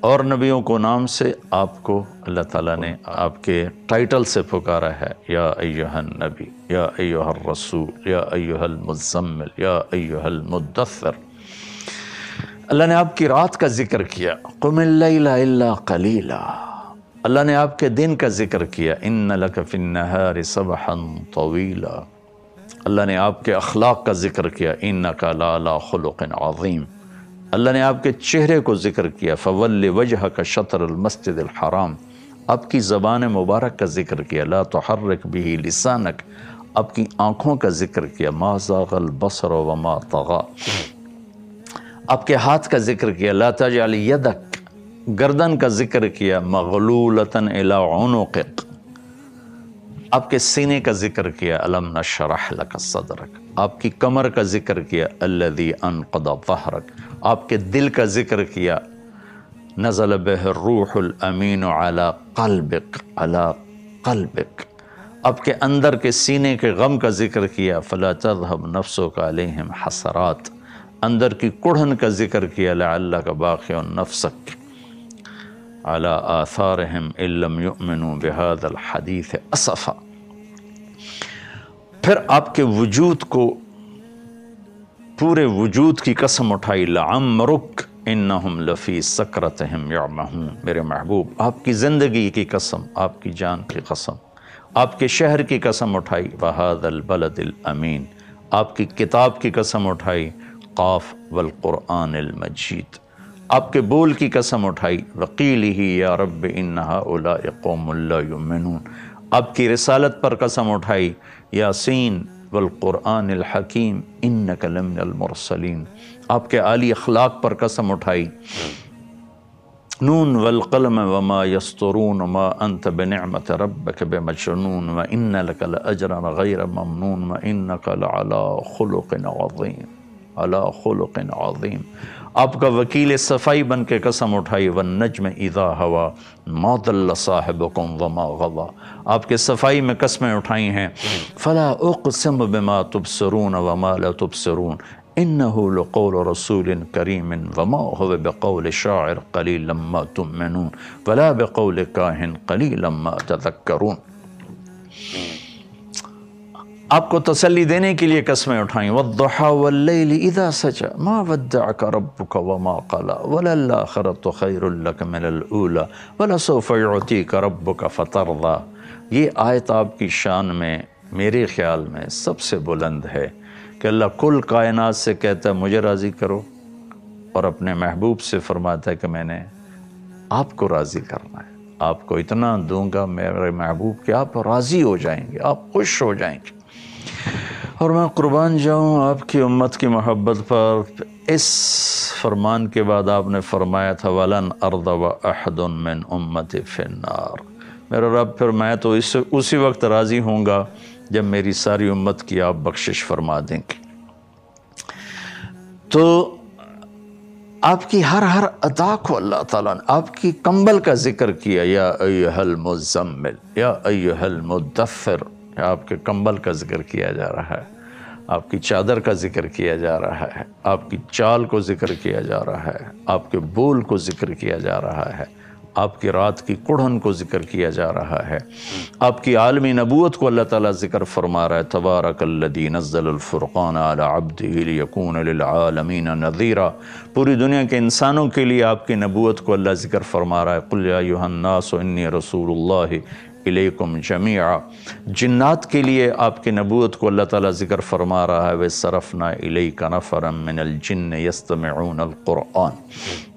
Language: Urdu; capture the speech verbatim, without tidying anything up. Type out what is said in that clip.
اور نبیوں کو نام سے آپ کو اللہ تعالیٰ نے آپ کے ٹائٹل سے پکارا ہے، یا ایہا النبی، یا ایہا الرسول، یا ایہا المزمل، یا ایہا المدثر۔ اللہ نے آپ کی رات کا ذکر کیا، قم اللیل الا قلیلا۔ اللہ نے آپ کے دن کا ذکر کیا، ان لک فی النہار سبحا طویلا۔ اللہ نے آپ کے اخلاق کا ذکر کیا، انک لعلی خلق عظیم۔ اللہ نے آپ کے چہرے کو ذکر کیا، فول وجہک شطر المسجد الحرام۔ آپ کی زبان مبارک کا ذکر کیا، لا تحرک بہ لسانک۔ آپ کی آنکھوں کا ذکر کیا، ما زاغ البصر وما طغى۔ آپ کے ہاتھ کا ذکر کیا، لا تجعل یدک۔ گردن کا ذکر کیا، مغلولۃ الی عنقک۔ آپ کے سینے کا ذکر کیا، الم نشرح لک صدرک۔ آپ کی کمر کا ذکر کیا، الذی انقض ظہرک۔ آپ کے دل کا ذکر کیا، نزل بہ الروح الامین علی قلبک، علی قلبک۔ آپ کے اندر کے سینے کے غم کا ذکر کیا، فلا تذهب نفسک علیہم حسرات۔ اندر کی کڑھن کا ذکر کیا، لعلک باخع نفسک علی آثارہم ان لم یؤمنوا بہذا الحدیث اسفا۔ پھر آپ کے وجود کو، پورے وجود کی قسم اٹھائی، لعمرک انہم لفی سکرتہم یعمہون۔ میرے محبوب، آپ کی زندگی کی قسم، آپ کی جان کی قسم، آپ کے شہر کی قسم اٹھائی، وہذا البلد الامین۔ آپ کی کتاب کی قسم اٹھائی، قاف والقرآن المجید۔ آپ کے بول کی قسم اٹھائی، وقیلہ یا رب ان ہؤلاء قوم لا یؤمنون۔ آپ کی رسالت پر قسم اٹھائی، یاسین والقرآن الحکیم انک لمن المرسلین۔ آپ کے عالی اخلاق پر قسم اٹھائی، نون والقلم وما یسطرون ما انت بنعمت ربک بمجنون وان لک لاجرا غیر ممنون وانک لعلی خلق عظیم، علی خلق عظیم۔ آپ کا وکیل صفائی بن کے قسم اٹھائی، والنجم اذا ہوا ما ضل صاحبکم وما غوی۔ آپ کے صفائی میں قسمیں اٹھائی ہیں، فلا اقسم بما تبصرون وما لا تبصرون انہ لقول رسول کریم وما هو بقول شاعر قلیلا ما تؤمنون ولا بقول کاہن قلیلا ما تذکرون۔ آپ کو تسلی دینے کے لیے قسمیں اٹھائیں، والضحى واللیل اذا سجى ما ودعك ربك وما قلى وللآخرة خیر لك من الاولى ولسوف يعطيك ربك فترضى۔ یہ آیت آپ کی شان میں میرے خیال میں سب سے بلند ہے کہ اللہ کل کائنات سے کہتا ہے مجھے راضی کرو، اور اپنے محبوب سے فرماتا ہے کہ میں نے آپ کو راضی کرنا ہے، آپ کو اتنا دوں گا میرے محبوب کہ آپ راضی ہو جائیں گے، آپ خوش ہو جائیں گے۔ اور میں قربان جاؤں آپ کی امت کی محبت پر۔ اس فرمان کے بعد آپ نے فرمایا تھا، وَلَنْ أَرْضَ وَأَحَدٌ مِّنْ أُمَّتِ فِي النَّارِ۔ میرا رب، پھر میں تو اس اسی وقت راضی ہوں گا جب میری ساری امت کی آپ بخشش فرما دیں گے۔ تو آپ کی ہر ہر ادا کو اللہ تعالیٰ نے، آپ کی کمبل کا ذکر کیا، یا ایہا المزمل، یا ایہا المدثر۔ آپ کے کمبل کا ذکر کیا جا رہا ہے، آپ کی چادر کا ذکر کیا جا رہا ہے، آپ کی چال کو ذکر کیا جا رہا ہے، آپ کے بول کو ذکر کیا جا رہا ہے، آپ کی رات کی کڑھن کو ذکر کیا جا رہا ہے، آپ کی عالمی نبوت کو اللہ تعالیٰ ذکر فرما رہا ہے، تبارک الذی نزل الفرقان علی عبدہ لیکون للعالمین نذیرا۔ پوری دنیا کے انسانوں کے لیے آپ کی نبوت کو اللہ ذکر فرما رہا ہے، قل یا ایھا الناس انی رسول اللہ الیکم جمیعا۔ جنات کے لیے آپ کی نبوت کو اللہ تعالیٰ ذکر فرما رہا ہے، وَصَرَفْنَا إِلَيْكَ نَفَرًا مِّنَ الْجِنِّ يَسْتَمِعُونَ الْقُرْآنَ۔